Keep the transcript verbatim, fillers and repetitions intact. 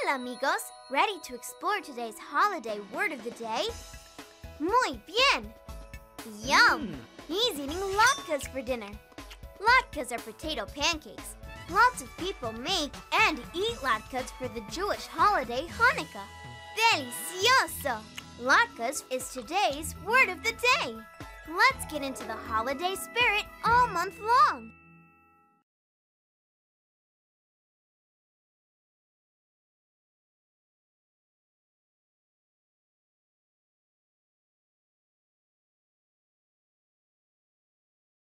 Hola, amigos! Ready to explore today's holiday word of the day? Muy bien! Yum! Mm. He's eating latkes for dinner. Latkes are potato pancakes. Lots of people make and eat latkes for the Jewish holiday Hanukkah. Delicioso! Latkes is today's word of the day. Let's get into the holiday spirit all month long.